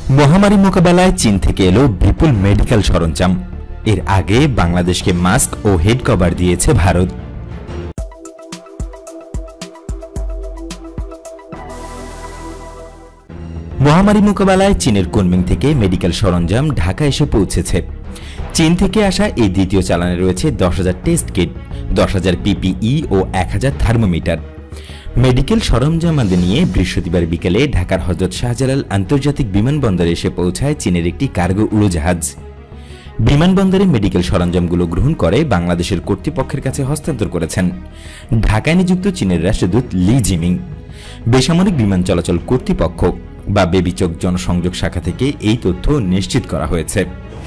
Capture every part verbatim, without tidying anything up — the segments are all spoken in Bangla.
মহামারী মোকাবেলায় চীন থেকে এলো বিপুল মেডিকেল সরঞ্জাম। এর আগে বাংলাদেশকে মাস্ক ও হেড কভার দিয়েছে ভারত। মহামারী মোকাবেলায় চীনের কুনমিং থেকে মেডিকেল সরঞ্জাম ঢাকা এসে পৌঁছেছে। চীন থেকে আসা এই দ্বিতীয় চালানে রয়েছে দশ হাজার টেস্ট কিট, দশ হাজার পিপিই ও এক হাজার থার্মোমিটার। মেডিকেল সরঞ্জামাদি নিয়ে বৃহস্পতিবার বিকেলে ঢাকার হযরত শাহজালাল আন্তর্জাতিক বিমানবন্দরে এসে পৌঁছায় চীনের একটি কার্গো উড়োজাহাজ। বিমানবন্দরে মেডিকেল সরঞ্জামগুলো গ্রহণ করে বাংলাদেশের কর্তৃপক্ষের কাছে হস্তান্তর করেছেন ঢাকায় নিযুক্ত চীনের রাষ্ট্রদূত লি জিমিং। বেসামরিক বিমান চলাচল কর্তৃপক্ষ বা বেবিচক জনসংযোগ শাখা থেকে এই তথ্য নিশ্চিত করা হয়েছে।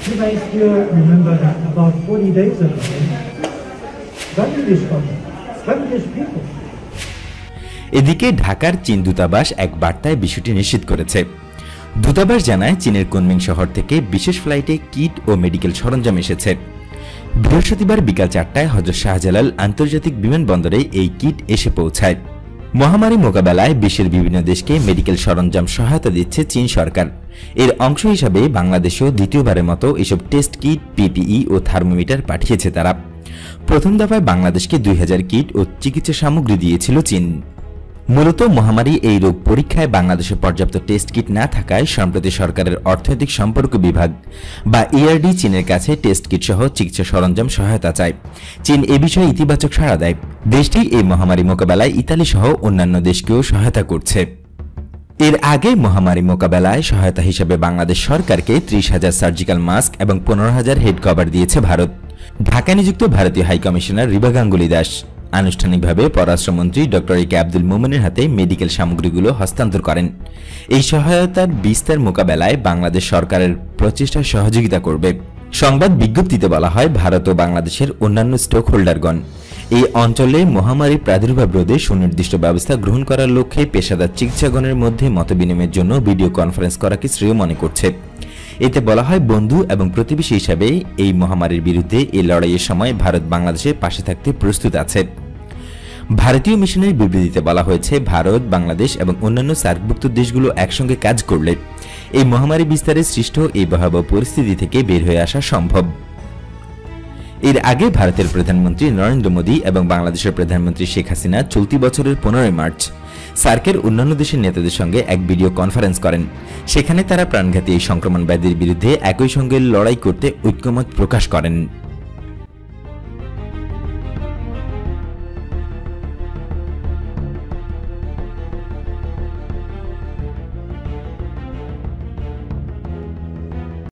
এদিকে ঢাকার চীন দূতাবাস এক বার্তায় বিষয়টি নিশ্চিত করেছে। দূতাবাস জানায় চীনের কুনমিং শহর থেকে বিশেষ ফ্লাইটে কিট ও মেডিকেল সরঞ্জাম এসেছে। বৃহস্পতিবার বিকাল চারটায় হযরত শাহজালাল আন্তর্জাতিক বিমানবন্দরে এই কিট এসে পৌঁছায়। মহামারী মোকাবেলায় বিশ্বের বিভিন্ন দেশকে মেডিকেল সরঞ্জাম সহায়তা দিচ্ছে চীন সরকার। এর অংশ হিসাবে বাংলাদেশেও দ্বিতীয়বারের মতো এসব টেস্ট কিট, পিপিই ও থার্মোমিটার পাঠিয়েছে তারা। প্রথম দফায় বাংলাদেশকে দুই হাজার কিট ও চিকিৎসা সামগ্রী দিয়েছিল চীন। মূলত মহামারী এই রোগ পরীক্ষায় বাংলাদেশে পর্যাপ্ত টেস্ট কিট না থাকায় সম্প্রতি সরকারের অর্থনৈতিক সম্পর্ক বিভাগ বা ইআরডি চীনের কাছে টেস্ট কিট সহ চিকিৎসা সরঞ্জাম সহায়তা চায়। চীন এ বিষয়ে ইতিবাচক সাড়া দেয়। দেশটি এই মহামারী মোকাবেলায় ইতালি সহ অন্যান্য দেশকেও সহায়তা করছে। এর আগে মহামারী মোকাবেলায় সহায়তা হিসেবে বাংলাদেশ সরকারকে ত্রিশ হাজার সার্জিক্যাল মাস্ক এবং পনেরো হাজার হেড কভার দিয়েছে ভারত। ঢাকায় নিযুক্ত ভারতীয় হাইকমিশনার রিবা গাঙ্গুলি দাস আনুষ্ঠানিকভাবে পররাষ্ট্রমন্ত্রী ডক্টর এ কে আব্দুল মোমেনের হাতে মেডিকেল সামগ্রীগুলো হস্তান্তর করেন। এই সহায়তার বিস্তার মোকাবেলায় বাংলাদেশ সরকারের প্রচেষ্টায় সহযোগিতা করবে। সংবাদ বিজ্ঞপ্তিতে বলা হয়, ভারত ও বাংলাদেশের অন্যান্য স্টক হোল্ডারগণ এই অঞ্চলে মহামারীর প্রাদুর্ভাব রোধে সুনির্দিষ্ট ব্যবস্থা গ্রহণ করার লক্ষ্যে পেশাদার চিকিৎসাগণের মধ্যে মতবিনিময়ের জন্য ভিডিও কনফারেন্স করাকে শ্রেয় মনে করছে। এতে বলা হয়, বন্ধু এবং প্রতিবেশী হিসাবে এই মহামারীর বিরুদ্ধে এই লড়াইয়ের সময় ভারত বাংলাদেশের পাশে থাকতে প্রস্তুত আছে। ভারতীয় মিশনের বিবৃতিতে বলা হয়েছে, ভারত, বাংলাদেশ এবং অন্যান্য সার্কভুক্ত দেশগুলো একসঙ্গে কাজ করলে এই মহামারী বিস্তারে সৃষ্ট এই ভয়াবহ পরিস্থিতি থেকে বের হয়ে আসা সম্ভব। এর আগে ভারতের প্রধানমন্ত্রী নরেন্দ্র মোদী এবং বাংলাদেশের প্রধানমন্ত্রী শেখ হাসিনা চলতি বছরের পনেরোই মার্চ সার্কের অন্যান্য দেশের নেতাদের সঙ্গে এক ভিডিও কনফারেন্স করেন। সেখানে তারা প্রাণঘাতী এই সংক্রমণ ব্যাধির বিরুদ্ধে একই সঙ্গে লড়াই করতে ঐক্যমত প্রকাশ করেন।